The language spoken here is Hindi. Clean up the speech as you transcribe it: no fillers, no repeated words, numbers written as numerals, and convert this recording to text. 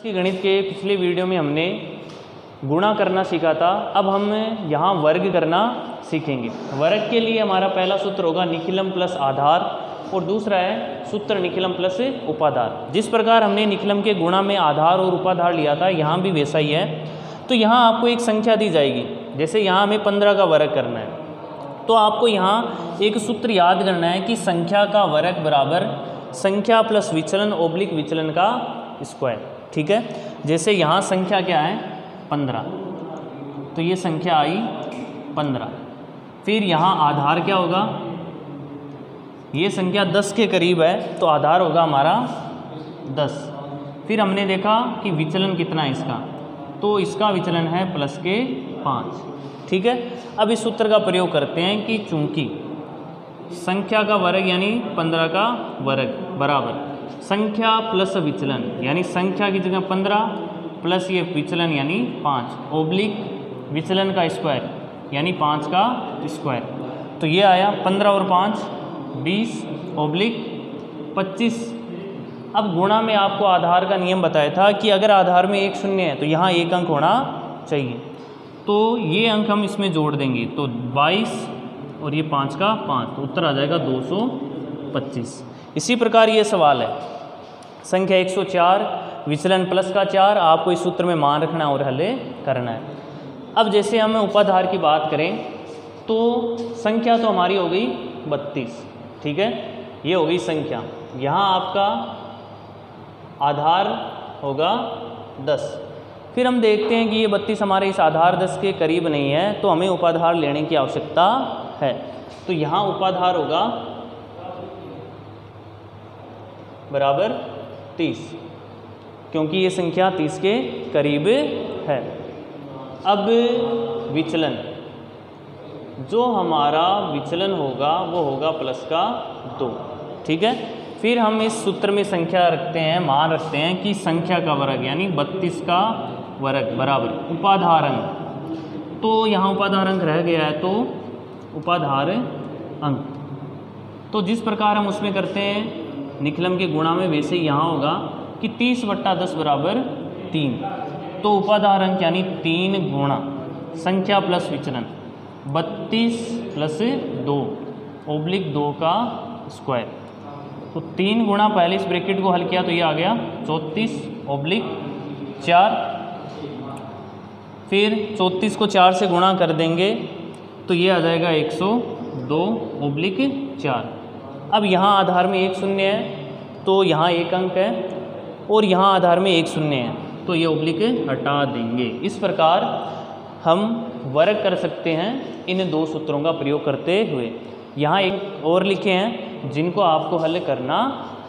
कि गणित के पिछले वीडियो में हमने गुणा करना सीखा था। अब हम यहाँ वर्ग करना सीखेंगे। वर्ग के लिए हमारा पहला सूत्र होगा निखिलम प्लस आधार और दूसरा है सूत्र निखिलम प्लस उपाधार। जिस प्रकार हमने निखिलम के गुणा में आधार और उपाधार लिया था, यहाँ भी वैसा ही है। तो यहाँ आपको एक संख्या दी जाएगी, जैसे यहाँ हमें 15 का वर्ग करना है, तो आपको यहाँ एक सूत्र याद करना है कि संख्या का वर्ग बराबर संख्या प्लस विचलन ओब्लिक विचलन का स्क्वायर। ठीक है, जैसे यहाँ संख्या क्या है 15, तो ये संख्या आई 15। फिर यहाँ आधार क्या होगा, ये संख्या 10 के करीब है तो आधार होगा हमारा 10। फिर हमने देखा कि विचलन कितना है इसका, तो इसका विचलन है प्लस के 5। ठीक है, अब इस सूत्र का प्रयोग करते हैं कि चूंकि संख्या का वर्ग यानी 15 का वर्ग बराबर संख्या प्लस विचलन यानी संख्या की जगह 15 प्लस ये विचलन यानी 5 ओब्लिक विचलन का स्क्वायर यानी 5 का स्क्वायर, तो ये आया 15 और 5 20 ओब्लिक 25। अब गुणा में आपको आधार का नियम बताया था कि अगर आधार में एक शून्य है तो यहाँ एक अंक होना चाहिए, तो ये अंक हम इसमें जोड़ देंगे, तो 22 और ये 5 का 5, तो उत्तर आ जाएगा 225। इसी प्रकार ये सवाल है संख्या 104 विचलन प्लस का 4, आपको इस सूत्र में मान रखना और हल करना है। अब जैसे हम उपाधार की बात करें तो संख्या तो हमारी हो गई 32। ठीक है, ये हो गई संख्या, यहाँ आपका आधार होगा 10। फिर हम देखते हैं कि ये 32 हमारे इस आधार 10 के करीब नहीं है, तो हमें उपाधार लेने की आवश्यकता है। तो यहाँ उपाधार होगा बराबर 30, क्योंकि ये संख्या 30 के करीब है। अब विचलन, जो हमारा विचलन होगा वो होगा प्लस का 2। ठीक है, फिर हम इस सूत्र में संख्या रखते हैं, मान रखते हैं कि संख्या का वर्ग यानी 32 का वर्ग बराबर उपाधार अंक, तो यहाँ उपाधार अंक रह गया है तो उपाधार अंक, तो जिस प्रकार हम उसमें करते हैं निखिलम के गुणा में वैसे ही यहाँ होगा कि 30/10 बराबर 3, तो उपाधार अंक यानी 3 गुणा संख्या प्लस विचलन 32 प्लस 2 ओब्लिक 2 का स्क्वायर, तो 3 गुणा पहले इस ब्रैकेट को हल किया तो ये आ गया 34 ओब्लिक 4, फिर 34 को 4 से गुणा कर देंगे तो ये आ जाएगा 102 ओब्लिक 4। अब यहाँ आधार में एक शून्य है तो यहाँ एक अंक है, और यहाँ आधार में एक शून्य है तो ये ओब्लिक हटा देंगे। इस प्रकार हम वर्ग कर सकते हैं इन दो सूत्रों का प्रयोग करते हुए। यहाँ एक और लिखे हैं जिनको आपको हल करना